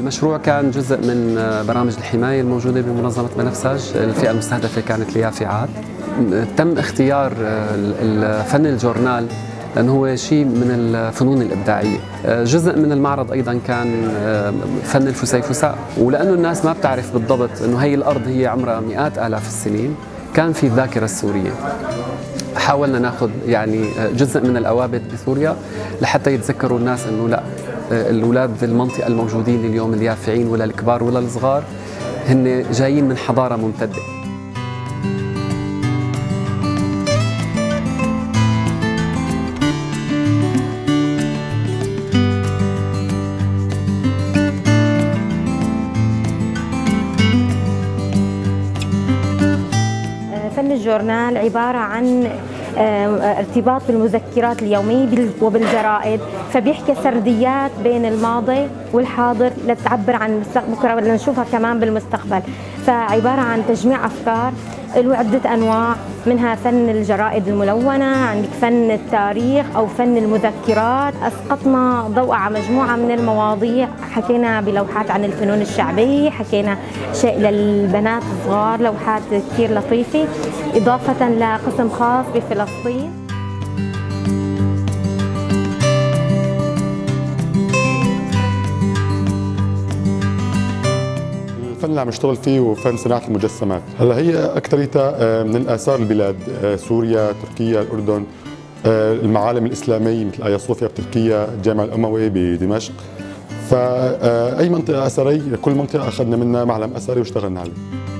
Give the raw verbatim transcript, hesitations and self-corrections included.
المشروع كان جزء من برامج الحماية الموجودة بمنظمة بنفسج. الفئة المستهدفة كانت اليافعات. تم اختيار فن الجورنال لأنه هو شيء من الفنون الإبداعية. جزء من المعرض أيضا كان فن الفسيفساء، ولأنه الناس ما بتعرف بالضبط أنه هي الأرض هي عمرها مئات آلاف السنين، كان في الذاكرة السورية. حاولنا ناخذ يعني جزء من الأوابد بسوريا لحتى يتذكروا الناس أنه لا، الأولاد المنطقة الموجودين اليوم اليافعين ولا الكبار ولا الصغار هن جايين من حضارة ممتدة. فن الجورنال عبارة عن ارتباط بالمذكرات اليومية وبالجرائد، فبيحكي سرديات بين الماضي والحاضر لتعبر عن بكرة ولا نشوفها كمان بالمستقبل. فعبارة عن تجميع أفكار له عدة أنواع، منها فن الجرائد الملونة، عندك فن التاريخ أو فن المذكرات. أسقطنا ضوء على مجموعة من المواضيع، حكينا بلوحات عن الفنون الشعبية، حكينا شيء للبنات الصغار، لوحات كثير لطيفة، إضافة لقسم خاص بفلسطين. الفن اللي عم نشتغل فيه هو فن صناعة المجسمات. هلا هي أكثريتها من الآثار البلاد، سوريا، تركيا، الأردن، المعالم الإسلامية مثل آيا صوفيا بتركيا، الجامع الأموي بدمشق. فأي منطقة أثرية، كل منطقة أخذنا منها معلم أثري واشتغلنا عليه.